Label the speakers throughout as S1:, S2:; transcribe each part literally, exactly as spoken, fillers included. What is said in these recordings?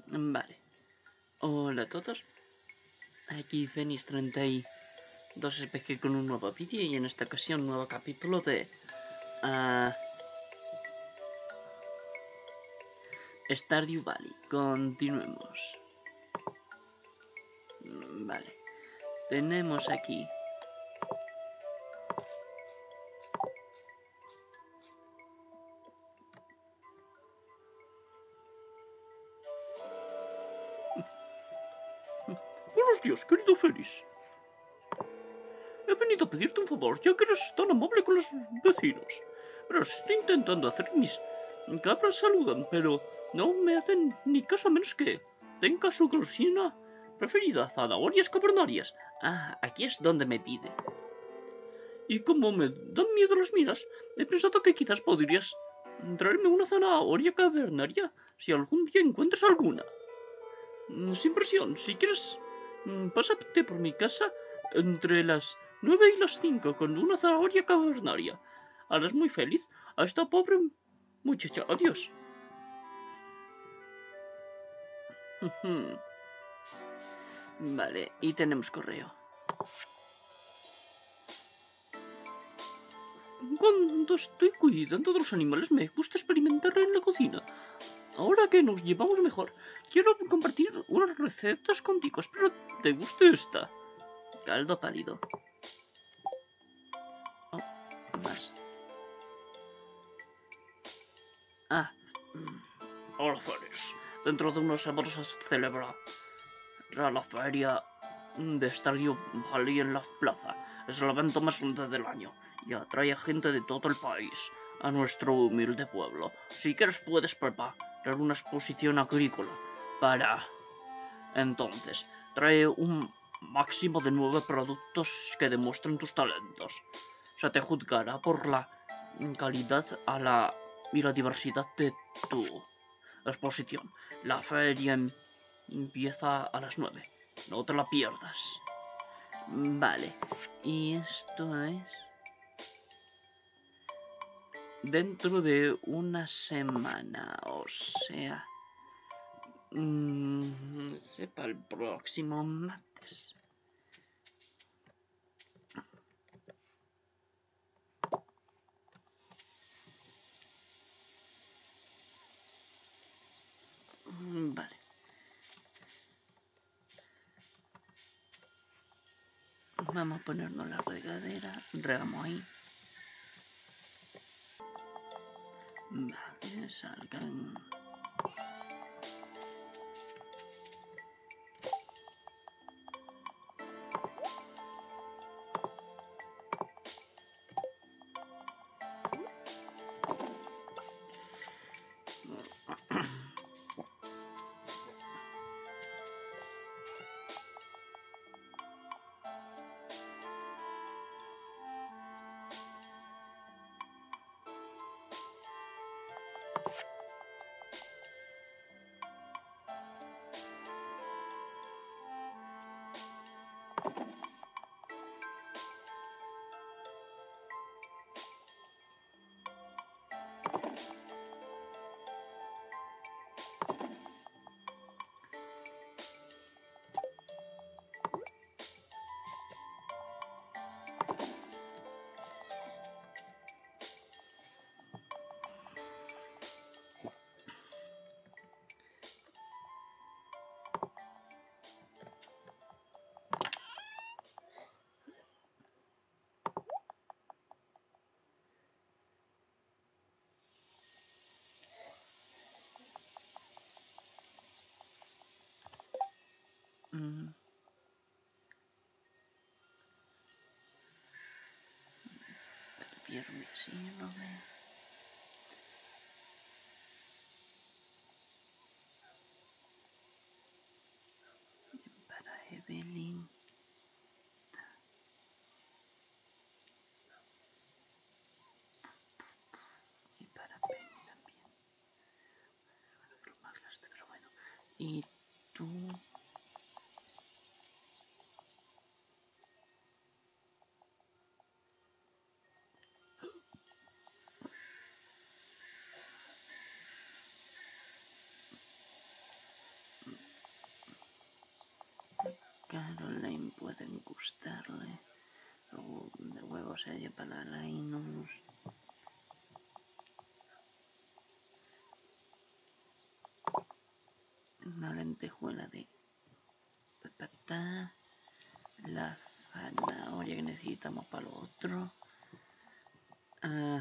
S1: Vale. Hola a todos. Aquí Fenix treinta y dos Especie con un nuevo vídeo y en esta ocasión un nuevo capítulo de uh, Stardew Valley. Continuemos. Vale. Tenemos aquí
S2: Buenos días, querido Félix. He venido a pedirte un favor, ya que eres tan amable con los vecinos. Verás, estoy intentando hacer que mis cabras saludan, pero no me hacen ni caso a menos que tenga su golosina preferida, zanahorias carbonarias.
S1: Ah, aquí es donde me pide.
S2: Y como me dan miedo las minas, he pensado que quizás podrías traerme una zanahoria cavernaria si algún día encuentras alguna. Sin presión, si quieres, pásate por mi casa entre las nueve y las cinco con una zanahoria cavernaria. Harás muy feliz a esta pobre muchacha. Adiós.
S1: Vale, y tenemos correo.
S2: Cuando estoy cuidando de los animales me gusta experimentar en la cocina. Ahora que nos llevamos mejor, quiero compartir unas recetas contigo. Espero te guste esta.
S1: Caldo pálido. Oh, más. Ah.
S2: Hola, Félix. Dentro de unos semanas se celebra la feria de Stardew Valley en la plaza. Es el evento más grande del año y atrae a gente de todo el país a nuestro humilde pueblo. Si quieres puedes preparar una exposición agrícola para entonces. Trae un máximo de nueve productos que demuestren tus talentos. Se te juzgará por la calidad a la, y la diversidad de tu exposición. La feria empieza a las nueve. No te la pierdas.
S1: Vale. Y esto es dentro de una semana. O sea... Mmm, sepa el próximo martes. Vale. Vamos a ponernos la regadera. Regamos ahí. Vale, salgan. Mm. Viernes, sí, no veo. Para Evelyn. Y para Penny también. Pero bueno. Y tú... Caroline pueden gustarle. Luego de huevo sería para Linus. Una lentejuela de, de patá. La zanahoria que necesitamos para lo otro. Uh,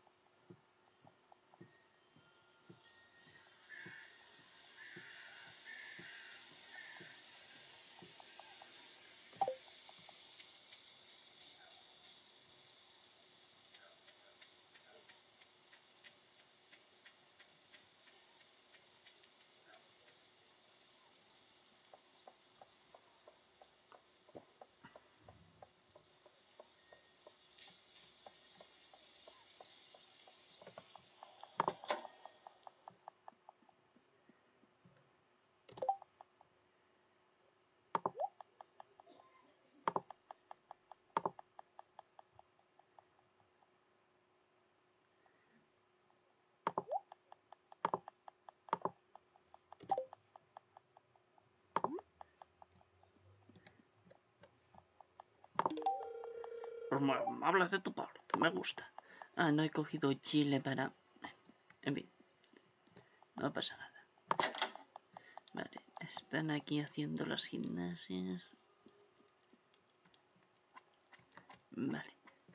S2: Hablas de tu parte, me gusta.
S1: Ah, no he cogido chile para... En fin, no pasa nada. Vale, están aquí haciendo las gimnasias. Vale.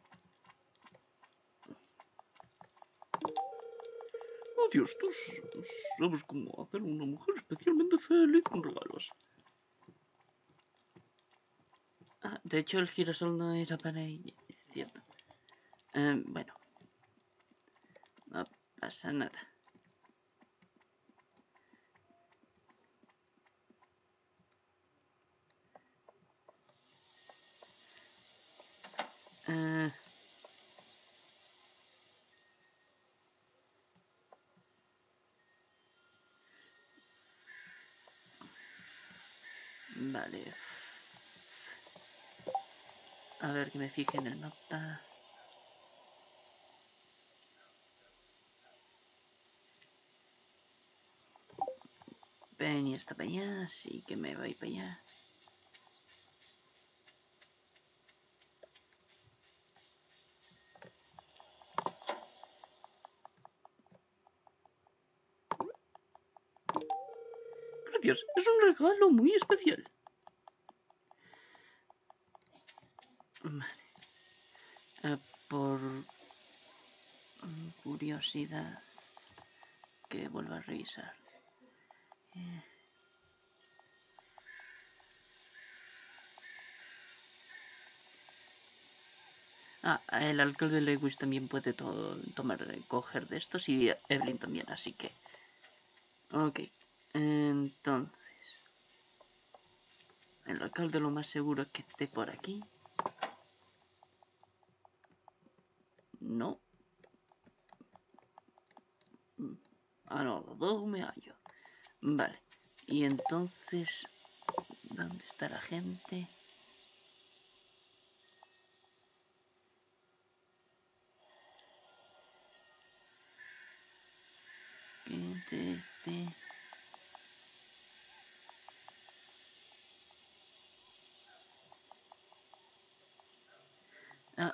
S2: Oh Dios, tú sabes cómo hacer una mujer especialmente feliz con regalos.
S1: Ah, de hecho el girasol no era para ella, es cierto. Eh, bueno. No pasa nada. Eh... Vale. A ver que me fije en el mapa. Penny está para allá, así que me voy para allá.
S2: Gracias, es un regalo muy especial.
S1: Vale. Eh, por curiosidad, que vuelva a revisar. Eh... Ah, el alcalde de Lewis también puede to tomar, coger de estos y Evelyn también, así que... Ok, entonces... El alcalde lo más seguro es que esté por aquí. No. Ah, no, dos me hallo. Vale, y entonces... ¿Dónde está la gente? Este, este... Ah.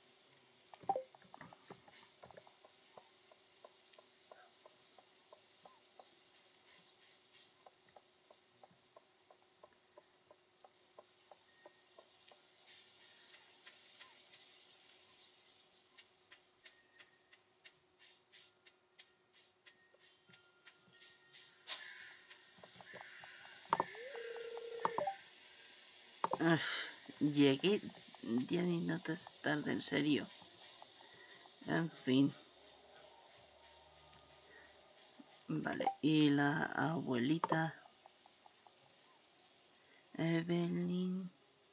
S1: Uf, llegué diez minutos tarde, en serio. En fin. Vale, y la abuelita Evelyn.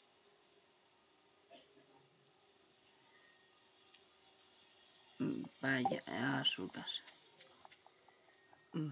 S1: Vaya a su casa. Vale.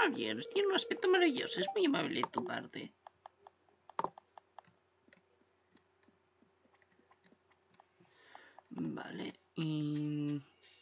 S1: Roger, tiene un aspecto maravilloso. Es muy amable de tu parte. Vale, y...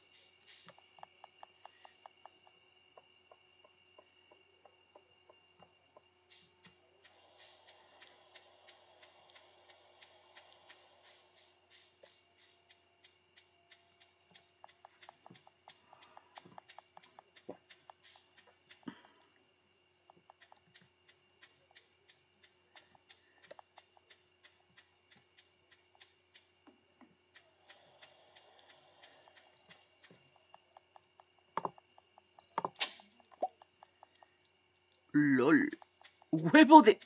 S1: LOL. ¡Huevo de...!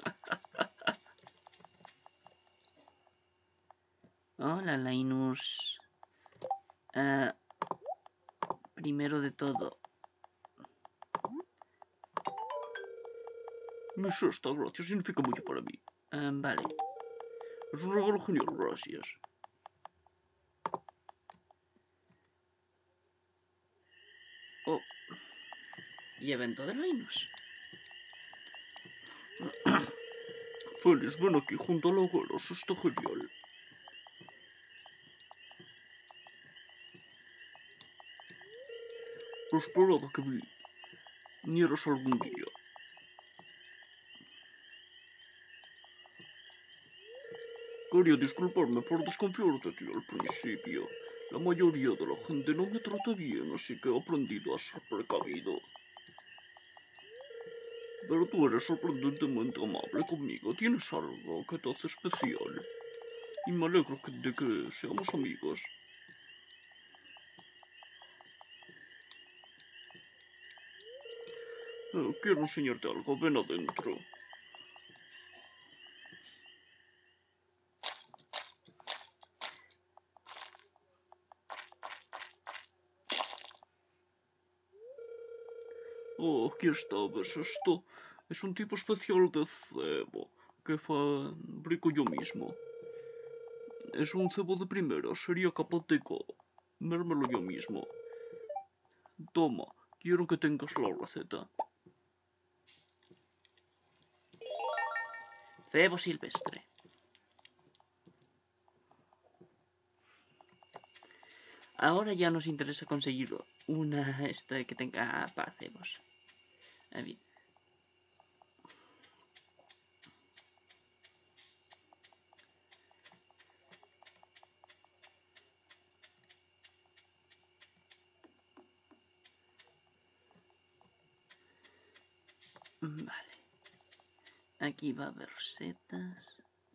S1: Hola, Linus. Uh, primero de todo...
S2: Mi sexta, gracias, significa mucho para mí.
S1: Uh, vale.
S2: Es un regalo genial, gracias.
S1: Oh. Y evento de Linus.
S2: Félix, ven aquí junto a la hoguera, eso está genial. Esperaba que vinieras algún día. Quería disculparme por desconfiar de ti al principio. La mayoría de la gente no me trata bien, así que he aprendido a ser precavido. Pero tú eres sorprendentemente amable conmigo, tienes algo que te hace especial. Y me alegro de que seamos amigos. Eh, quiero enseñarte algo, ven adentro. Oh, aquí está, ¿ves esto? Es un tipo especial de cebo que fabrico yo mismo. Es un cebo de primera, sería capaz de comérmelo yo mismo. Toma, quiero que tengas la receta.
S1: Cebo silvestre. Ahora ya nos interesa conseguir una este que tenga para cebos. Ah, bien. Vale. Aquí va a haber setas.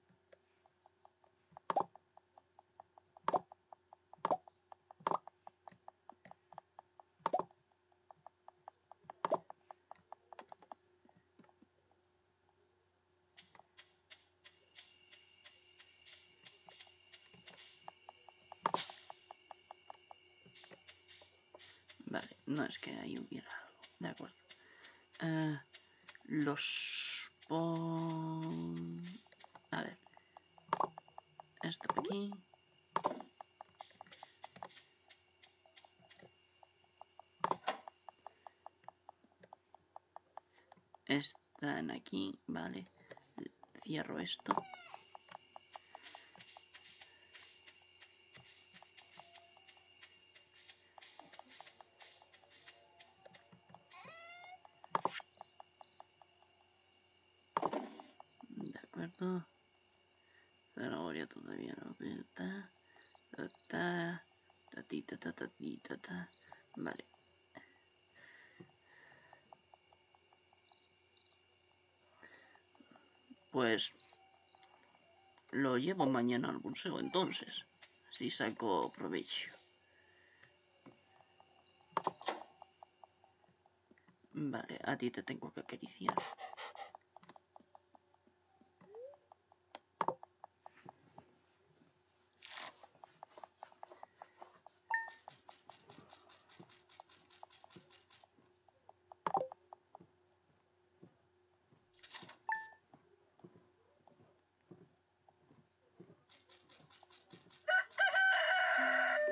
S1: Vale, no es que ahí hubiera algo. De acuerdo. Uh, los pon... A ver. Esto por aquí. Están aquí, vale. Cierro esto. De acuerdo. Zanahoria todavía no está. Ta, ta, tatita, ta, tatita, ta. Vale. Pues lo llevo mañana al museo entonces, si saco provecho. Vale, a ti te tengo que acariciar.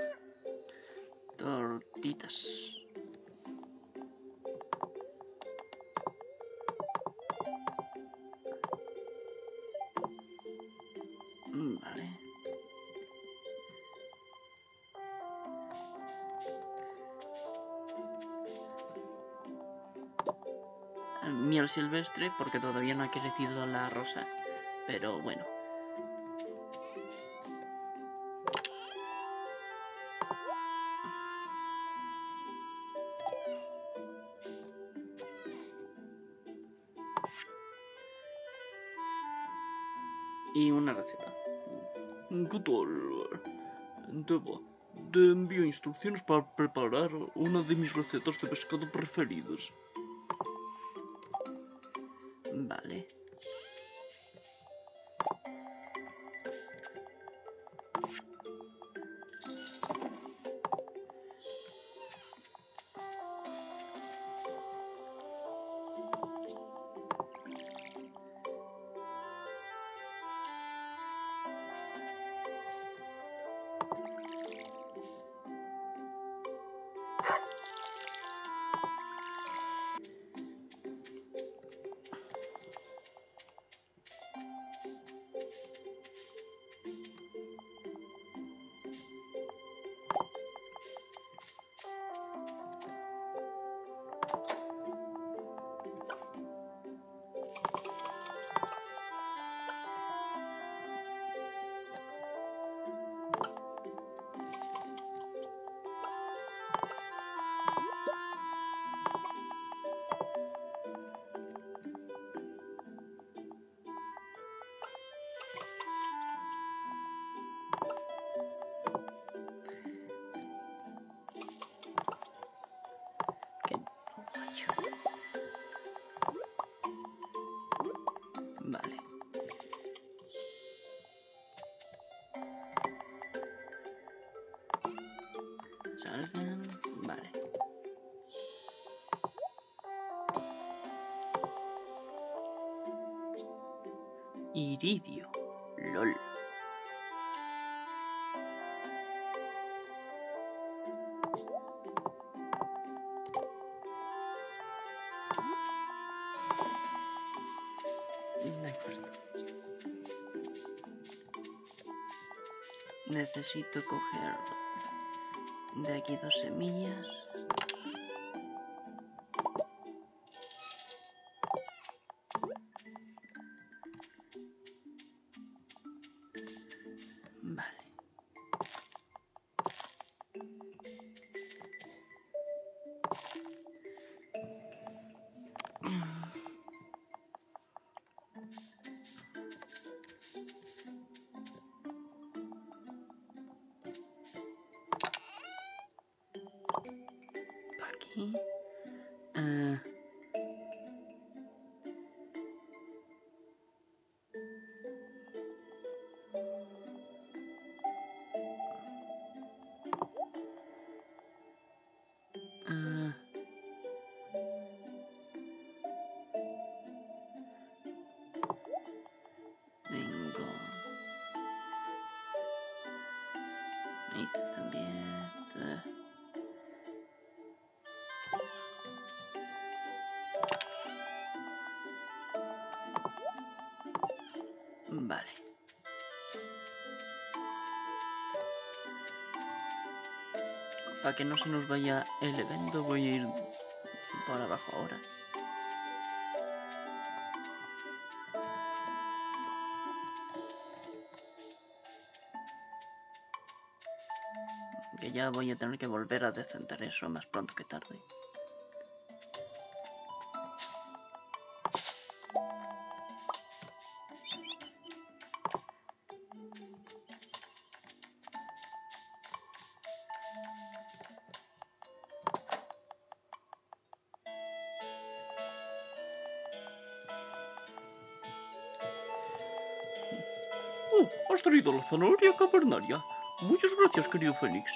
S1: Tortitas. Vale. Miel silvestre, porque todavía no ha crecido la rosa. Pero bueno. Y una receta.
S2: ¿Qué tal? Deba, te envío instrucciones para preparar una de mis recetas de pescado preferidas.
S1: Vale. Qué guacho. Vale. Salgan. Vale. Iridio. LOL. De acuerdo. Necesito coger de aquí dos semillas. Vale. Aquí. Uh, uh, tengo. Maíces también. Uh, Vale. Para que no se nos vaya el evento, voy a ir por abajo ahora. Que ya voy a tener que volver a descender eso más pronto que tarde.
S2: Oh, has traído la zanahoria cavernaria. Muchas gracias, querido Fénix.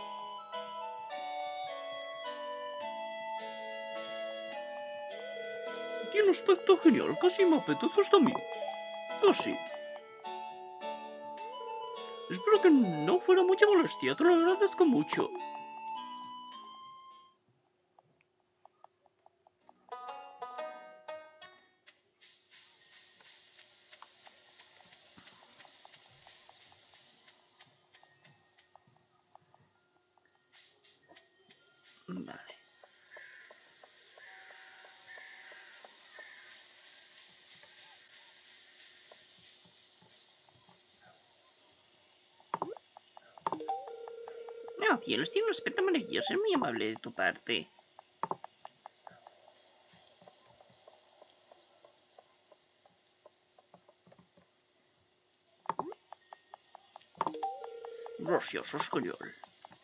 S2: Tiene un aspecto genial, casi me apetece hasta a mí. Casi. Espero que no fuera mucha molestia, te lo agradezco mucho. cielos, tiene un aspecto maravilloso. Es muy amable de tu parte. Gracioso escoñol.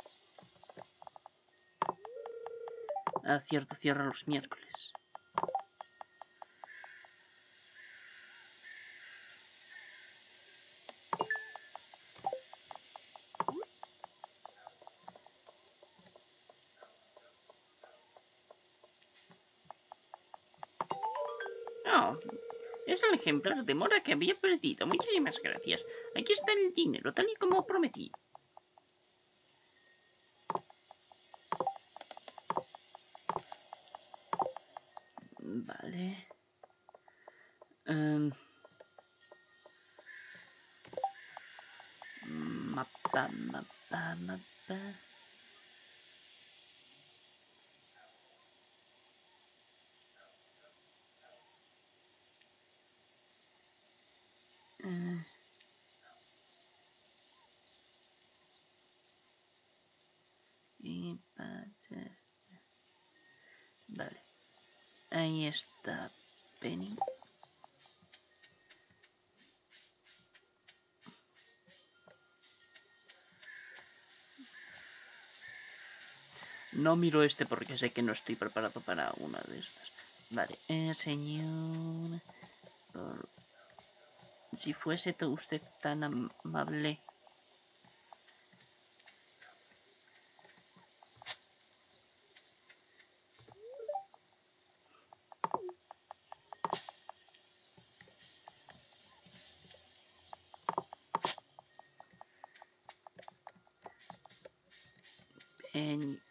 S2: Ah, cierto, cierra los miércoles. Oh, es el ejemplar de mora que había perdido. Muchísimas gracias. Aquí está el dinero, tal y como prometí. Vale. Um, mapa, mapa, mapa. Uh, y pases. Vale. Ahí está Penny. No miro este porque sé que no estoy preparado para una de estas. Vale, eh, señor... Por... Si fuese usted tan amable... Penny...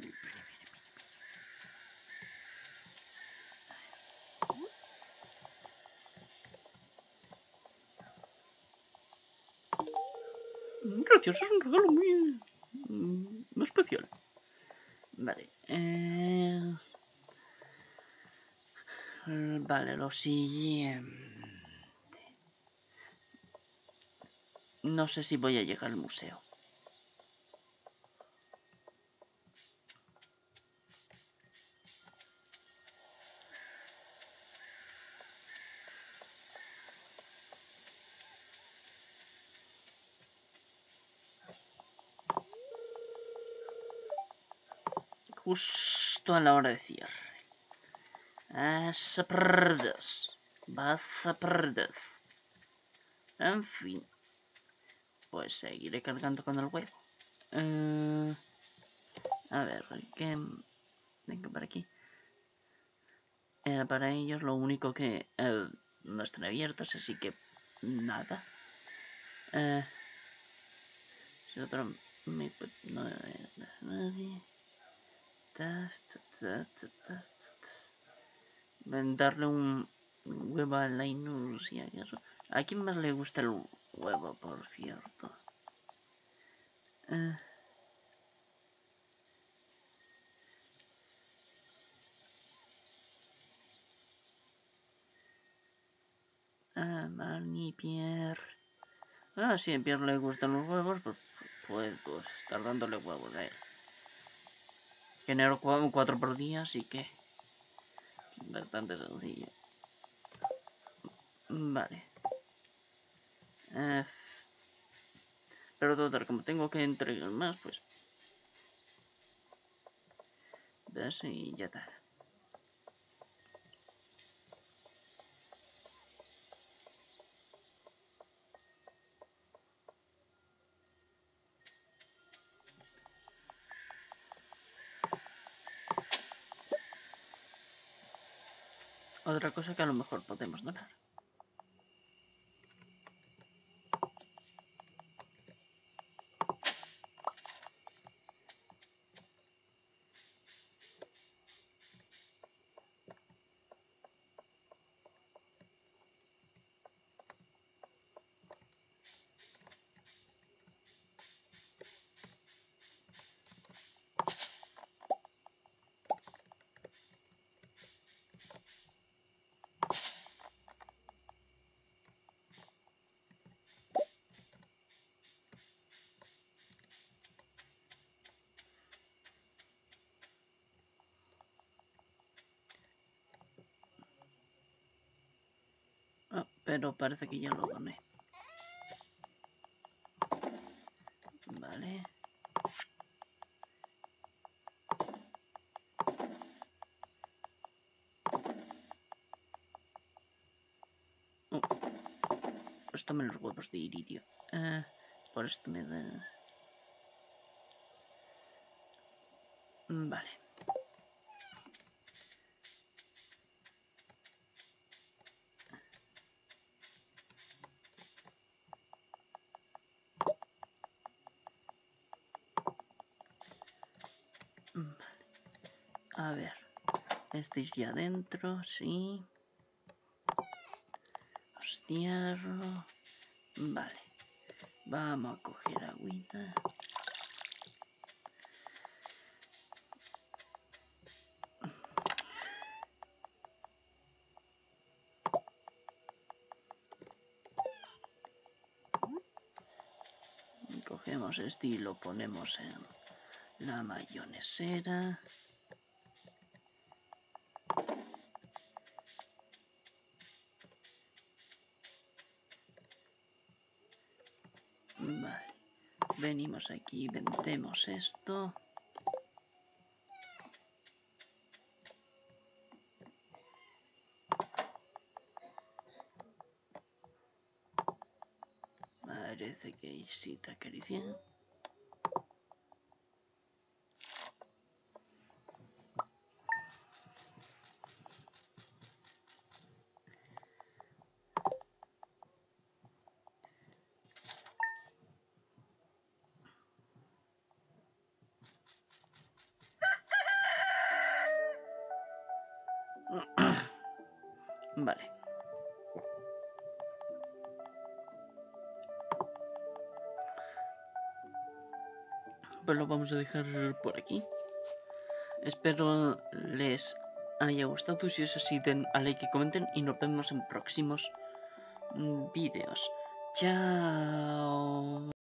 S2: Gracias, es un regalo muy... muy especial. Vale, eh... Vale, lo siguiente... No sé si voy a llegar al museo. Justo a la hora de cierre. Vas a perder. Vas a perder. En fin. Pues seguiré cargando con el huevo. Uh, a ver, ¿qué? Venga, por aquí. Era para ellos lo único que uh, no están abiertos, así que nada. Uh, si otro me no nadie. Darle un huevo a Linus y a eso. ¿A quién más le gusta el huevo, por cierto? Uh, a Marnie, Pierre. Ah, si a Pierre le gustan los huevos, pues puedo pues, estar dándole huevos a él. Genero cuatro por día, así que es bastante sencillo. Vale. Uh, pero total, como tengo que entregar más, pues... ves y ya está. Otra cosa que a lo mejor podemos donar.
S1: Oh, pero parece que ya lo doné. Vale. Oh, pues tomen los huevos de iridio. Uh, por esto me da... Vale. A ver, estáis ya adentro, sí. Hostiarlo. Vale, vamos a coger agüita. Cogemos este y lo ponemos en la mayonesera. Vale, venimos aquí, vendemos esto. Parece que sí te acaricia. Vale. Pues lo vamos a dejar por aquí. Espero les haya gustado. Si es así, den a like y comenten. Y nos vemos en próximos vídeos. Chao.